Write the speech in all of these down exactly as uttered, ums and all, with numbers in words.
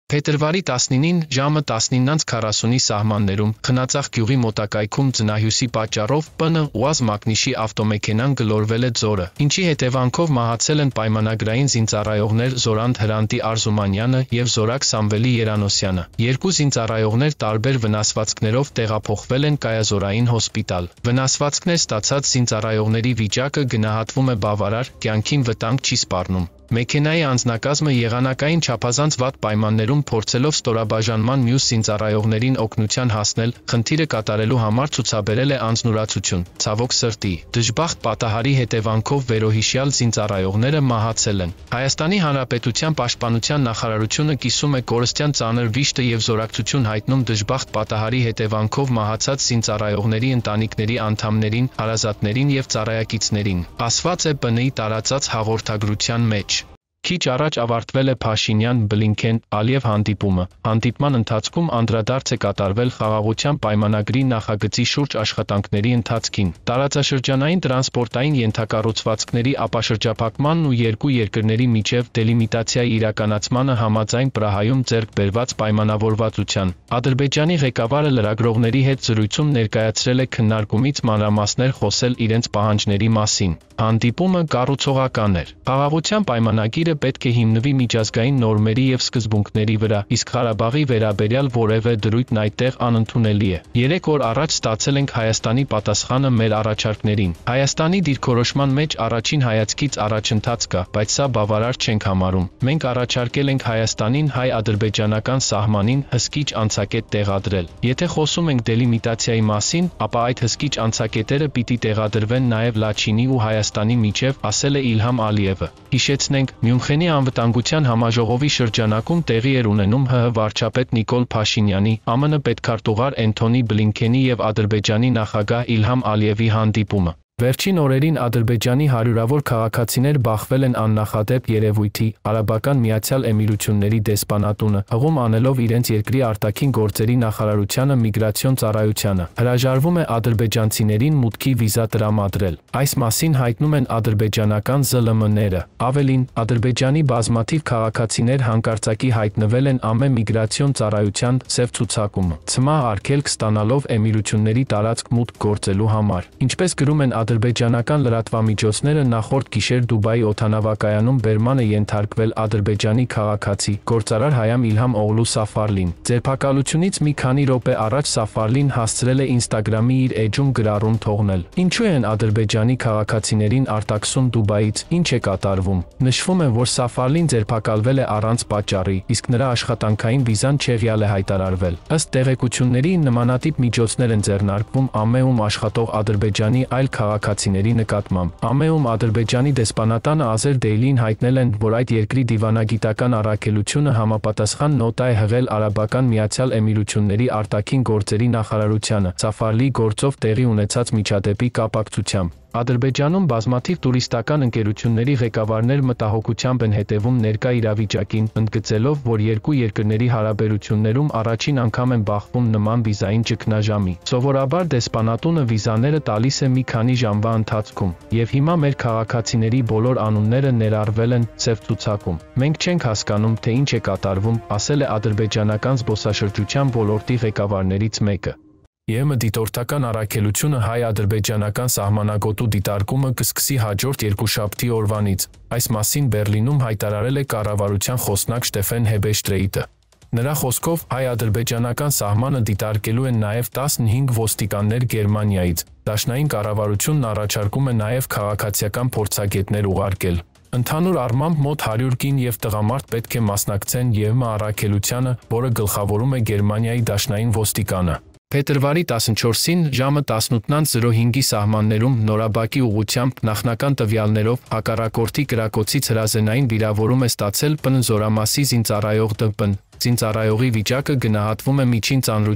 Փետրվարի տասնինին ժամը տասնինից քառասունի սահմաններում Խնածախ գյուղի մոտակայքում ձնահյուսի պատճառով ՊՆ ՈՒԱԶ մակնիշի ավտոմեքենան գլորվել է ձորը, ինչի հետևանքով մահացել են պայմանագրային զինծառայողներ Զորանդ Հրանտի Արզումանյանը և Զորակ Սամվելի Երանոսյանը։ Երկու զինծառայողներ տարբեր վնասվածքներով տեղափոխվել են կայազորային հոսպիտալ։ Վնասվածքներ ստացած զինծառայողների վիճակը գնահատվում է բավարար, կյանքին վտանգ չի սպառնում։ Մեքենայի անձնակազմը եղանակային չափազանց վատ պայմաններում փորձելով ստորաբաժանման մյուս զինծառայողներին օգնության հասնել, խնդիրը կատարելու համար ցուցաբերել է անձնուրացություն։ Ցավոք սրտի, դժբախտ պատահարի հետևանքով վերոհիշյալ զինծառայողները մահացել են։ Հայաստանի Հանրապետության Պաշտպանության նախարարությունը կիսում է կորստյան ծանր վիշտը և զորակցություն հայտնում դժբախտ պատահարի հետևանքով մահացած զինծառայողների ընտանիքների անդամներին, հարազատներին և ծառայակիցներին, ասված է ՊՆ-ի տարածած հաղորդագրության մեջ։ Քիչ առաջ ավարտվել է Փաշինյան-Բլինքեն-Ալիև հանդիպումը։ Հանդիպման ընթացքում անդրադարձ է կատարվել խաղաղության պայմանագրի նախագծի շուրջ աշխատանքների ընթացքին, տարածաշրջանային տրանսպորտային ենթակառուցվածքների ապաշրջափակմանն ու երկու երկրների միջև դելիմիտացիայի իրականացմանը համաձայն Պրահայում ձեռք բերված պայմանավորվածության։ Ադրբեջանի ղեկավարը լրագրողների հետ զրույցում ներկայացրել է քննարկումից մանրամասներ խոսել իրենց պահանջների մասին։ Հանդիպումը կառուցողական էր։ Խաղաղության պայմանագիրը պետք է հիմնվի միջազգային նորմերի և սկզբունքների վրա, իսկ Ղարաբաղի վերաբերյալ որևէ դրույթն այդտեղ անընդունելի է։ Երեք օր առաջ ստացել ենք Հայաստանի պատասխանը մեր առաջարկներին։ Հայաստանի դիրքորոշման մեջ առաջին հայացքից առաջընթաց կա, բայց սա բավարար չենք համարում։ Մենք առաջարկել ենք Հայաստանին հայ-ադրբեջանական սահմանին հսկիչ անցակետ տեղադրել։ Եթե խոսում ենք դելիմիտացիայի մասին, ապա այդ հսկիչ անցակետերը պիտի տեղադրվեն նաև Լաչինի ու Հայաստանի միջև, ասել է Իլհամ Ալիևը։ Հիշեցնենք, Մյունխենի անվտանգության համաժողովի շրջանակում տեղի էր ունենում ՀՀ վարչապետ Նիկոլ Փաշինյանի, ԱՄՆ պետքարտուղար Էնթոնի Բլինքենի և Ադրբեջանի նախագահ Իլհամ Ալիևի հանդիպումը։ Վերջին օրերին Ադրբեջանի հարյուրավոր քաղաքացիներ բախվել են աննախադեպ երևույթի, Արաբական Միացյալ Էմիրությունների դեսպանատունը, հղում անելով իրենց երկրի արտաքին գործերի նախարարությանը միգրացիոն ծառայությանը, հրաժարվում է ադրբեջանցիներին մուտքի վիզա տրամադրել։ Այս մասին հայտնում են ադրբեջանական ԶԼՄ -ները։ Ավելին, Ադրբեջանի բազմաթիվ քաղաքացիներ հանկարծակի հայտնվել են ԱՄԷ միգրացիոն ծառայության սև ցուցակում, ցմահ արգելք ստանալով Էմիրությունների տարածք մուտք գործելու համար։ Ինչպես գրում են ադրբեջանական լրատվամիջոցները, նախորդ գիշեր Դուբայի օդանավակայանում բերման է ենթարկվել ադրբեջանի քաղաքացի, գործարար հայամ Իլհամ Օղլու Սաֆարլին։ Ձերբակալությունից մի քանի րոպե առաջ Սաֆարլին հասցրել է Ինստագրամի իր էջում գրառում թողնել։ Ինչու են ադրբեջանի քաղաքացիներին արտաքսում Դուբայից, ինչ է կատարվում։ Նշվում է, որ Սաֆարլին ձերբակալվել է առանց պատճառի, իսկ նրա աշխատանքային վիզան չեղյալ է հայտարարվել։ Ըստ տեղեկությունների, նմանատիպ միջոցներ են ձեռնարկվում ԱՄԷ-ում աշխատող ադրբեջանի այլ քաղաքացիների նկատմամբ։ ԱՄԷ-ում Ադրբեջանի դեսպանատանը Ազեր Դեյլիին հայտնել են, որ այդ երկրի դիվանագիտական առաքելությունը համապատասխան նոտա է հղել Արաբական Միացյալ Էմիրությունների արտաքին գործերի նախարարությանը Սաֆարլիի գործով տեղի ունեցած միջադեպի կապակցությամբ։ Ադրբեջանում բազմաթիվ տուրիստական ընկերությունների ղեկավարներ մտահոգությամբ են հետևում ներկա իրավիճակին, ընդգծելով, որ երկու երկրների հարաբերություններում առաջին անգամ են բախվում նման վիզային ճգնաժամի։ Սովորաբար դեսպանատունը վիզաները տալիս է մի քանի ժամվա ընթացքում, և հիմա մեր քաղաքացիների բոլոր անունները ներառվել են սև ցուցակում։ Մենք չենք հասկանում, թե ինչ է կատարվում, ասել է ադրբեջանական զբոսաշրջության ոլորտի ղեկավարներից մեկը։ ԵՄ դիտորդական առաքելությունը հայ-ադրբեջանական սահմանագոտու դիտարկումը կսկսի հաջորդ երկուշաբթի օրվանից։ Այս մասին Բեռլինում հայտարարել է կառավարության խոսնակ Շտեֆեն Հեբեշտրեիտը։ Նրա խոսքով հայ-ադրբեջանական սահմանը դիտարկելու են նաև տասնհինգ ոստիկաններ Գերմանիայից։ Դաշնային կառավարությունն առաջարկում է նաև քաղաքացիական փորձագետներ ուղարկել։ Ընդհանուր առմամբ մոտ հարյուր կին և տղամարդ պետք է մասնակցեն ԵՄ առաքելությանը, որը գլխավորում է Գերմանիայի դաշնային ոստիկանը։ Փետրվարի տասնչորսին ժամը տասնութ հինգի սահմաններում նորաբակի ուղղությամբ նախնական տվյալներով հակառակորդի կրակոցից հրազենային վիրավորում է ստացել ՊՆ զորամասի զինծառայող ԴՊ-ն։ Զինծառայողի վիճակը գնահատվում է միջին ծանրության։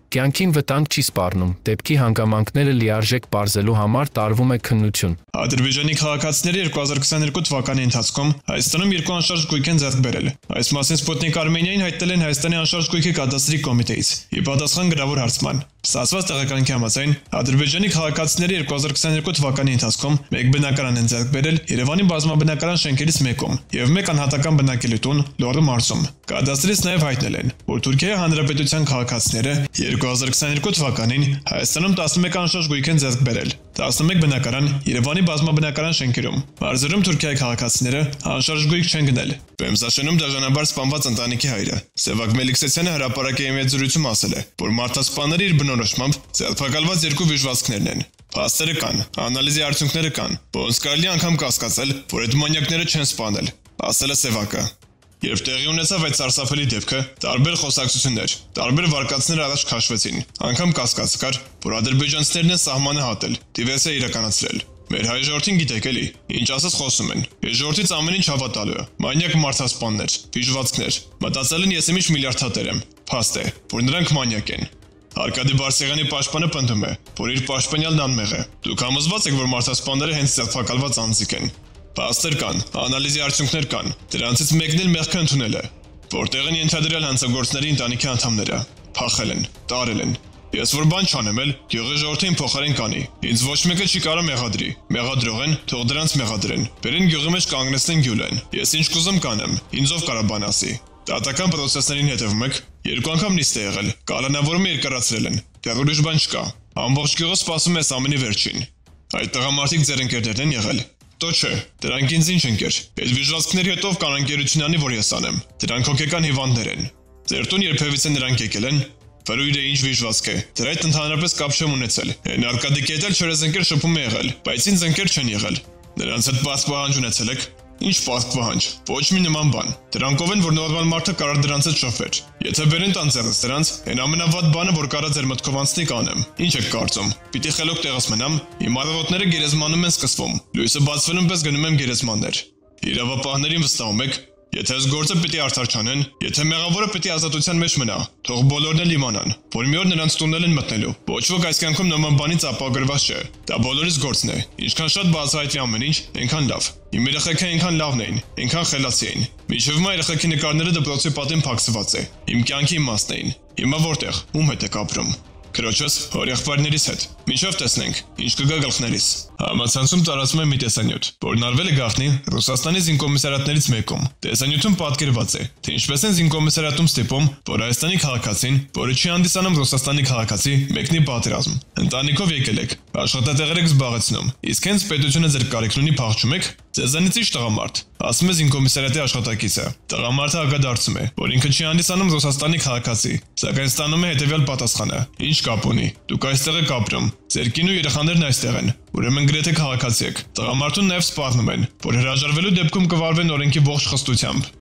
Կյանքին վտանգ չի սպառնում, դեպքի հանգամանքները լիարժեք պարզելու համար տարվում է քննություն։ Ադրբեջանի քաղաքացիները երկու հազար քսաներկու թվականի ընթացքում Հայաստանում երկու անշարժ գույք են ձեռք բերել։ Այս մասին Սպուտնիկ Արմենիային հայտնել են Հայաստանի անշարժ գույքի կադաստրի կոմիտեից՝ ի պատասխան գրավոր հարցման։ Ստացված տեղեկանքի համաձայն Ադրբեջանի քաղաքացիները երկու հազար քսաներկու թվականի ընթացքում մեկ բնակարան են ձեռք բերել Երևանի բազմաբնակարան շենքերից մեկում եւ մեկ անհատական բնակելի տուն Լոռու մարզում։ Կադաստրից նաեւ հայտնել են, որ Թուրքիայի Հանրապետության քաղաքացիները երկու հազար քսաներկու թվականին Հայաստանում տասնմեկ անշարժ գույք են ձեռք բերել, տասնմեկ բնակարան Երևանի բազմաբնակարան շենքերում։ Մարզերում Թուրքիայի քաղաքացիները անշարժ գույք չեն գնել։ Բեմզաշենում դաժանաբար սպանված ընտանիքի հայրը Սևակ Մելիքսեցյանը հրապարակի մեծությունում ասել է, որ մարդասպանները իր բնորոշմամբ ձերբակալված երկու վիժվածքներն են։ Փաստերը կան, անալիզի արդյունքները կան, ոնց կարելի անգամ կասկածել, որ այդ մանյակները չեն սպանել, ասել է Սևակը։ Երբ տեղի ունեցավ այդ սարսափելի դեպքը, տարբեր խոսակցություններ, տարբեր վարկածներ առաջ քաշվեցին, անգամ կասկած կար, որ ադրբեջանցիներն են սահմանը հատել, դիվերսիա իրականացրել։ Մեր հայ ժողովրդին գիտեք էլի, ինչ ասած խոսում են։ Այս ժողովրդից ամեն ինչ հավատալու է։ Մանյակ մարդասպաններ, վիժվածքներ, մտածել են ես իմիջ միլիարդատեր եմ։ Փաստ է, որ նրանք մանյակ են։ Արկադի Բարսեղյանի պաշտպանը պնդում է, որ իր պաշտպանյալն անմեղ է։ Դուք համոզված եք, որ մարդասպանները հենց ձերբակալված անձիկ են։ Փաստեր կան, անալիզի արդյունքներ կան։ Դրանցից մեկն էլ մեղքը ընդունել է, որտեղ են ենթադրյալ հանցագործների ընտանիքի անդամները։ Փախել են, տարել են։ Ես որ բան չանեմ էլ, գյուղի ժողովրդին փոխարեն կանի։ Ինձ ոչ մեկը չի կարող մեղադրի։ Մեղադրող են, թող դրանց մեղադրեն։ Բերեն գյուղի մեջ կանգնեցնեն գյուլեն։ Ես ինչ կուզեմ կանեմ, ինձ ով կարա բան ասի։ Դատական պրոցեսներին հետևում եք, երկու անգամ նիստ է եղել, կալանավորումը երկարացրել են, դեռ ուրիշ բան չկա։ Ամբողջ գյուղը սպասում է ամենի վերջին։ Այդ տղամարդիկ ձեր ընկերներն են եղել։ Տո չէ, դրանք ինձ ինչ ընկեր։ Այդ վիժվածքների հետո կան ընկերություն անի, որ ես անեմ։ Դրանք հոգեկան հիվանդներ են։ Ձեր տուն երբևիցե նրանք եկել են։ Վրույրը ինչ վիժվածք է։ Դրա հետ ընդհանրապես կապ չեմ ունեցել։ Այն Արկադիկի հետ էլ չորես ընկեր շփում է եղել, բայց ինձ ընկեր չեն եղել։ Նրանց հետ պարտք պահանջ ունեցել եք։ Ինչ պարտք պահանջ։ Ոչ մի նման բան։ Դրանք ով են, որ նորմալ մարդը կարող դրանց հետ շփվեր։ Եթե բերեն տան ձեռս դրանց, այն ամենավատ բանը, որ կարա ձեր մտքով անցնի կանեմ։ Ինչ եք կարծում։ Պիտի խելոք տեղս մնամ։ Իմ արևոտները գերեզմանում են սկսվում։ Լույսը բացվելուն պես գնում եմ գերեզմաններ։ Իրավապահներին վստահում եք։ Եթե այս գործը պիտի արդար չանեն, եթե մեղավորը պիտի ազատության մեջ մնա, թող բոլորն էլ իմանան, որ մի օր նրանց տունել են մտնելու։ Ոչ ոք այս կյանքում նման բանից ապահովված չէ։ Դա բոլորիս գործն է։ Ինչքան շատ բացահայտվի ամեն ինչ, այնքան լավ։ Իմ երեխեքը այնքան լավն էին, այնքան խելացի էին։ Մինչև հիմա երեխեքի նկարները դպրոցի պատին փակցված է։ Իմ կյանքի իմաստն էին։ Հիմա որտեղ, ում հետ եք ապրում։ Քրոջս, հորեղբայրներիս հետ։ Մինչև տեսնենք, ինչ կգա գլխներիս։ Համացանցում տարածվում է մի տեսանյութ, որն արվել է գաղտնի Ռուսաստանի զինկոմիսարիատներից մեկում։ Տեսանյութում պատկերված է, թե ինչպես են զինկոմիսարիատում ստիպում, որ Հայաստանի քաղաքացին, որը չի հանդիսանում Ռուսաստանի քաղաքացի, մեկնի պատերազմ։ Ընտանիքով եկել եք, աշխատատեղեր եք զբաղեցնում, իսկ հենց պետությունը ձեր կարիքն ունի փախչում եք։ Ձեզանից ի՞նչ տղամարդ։ Ասում է զինկոմիսարիատի աշխատակիցը։ Տղամարդը ակադարձում է, որ ինքը չի հանդիսանում Ռուսաստանի քաղաքացի, սակայն ստանում է հետևյալ պատասխանը. Ինչ կապ ունի։ Դուք այստեղ եք ապրում։ Ձեր կին ու երեխաներն այստեղ են։ Ուրեմն գրեթե քաղաքացի եք։ Տղամարդուն նաև սպառնում են, որ հրաժարվելու դեպքում կվարվեն օրենքի ողջ խստությամբ։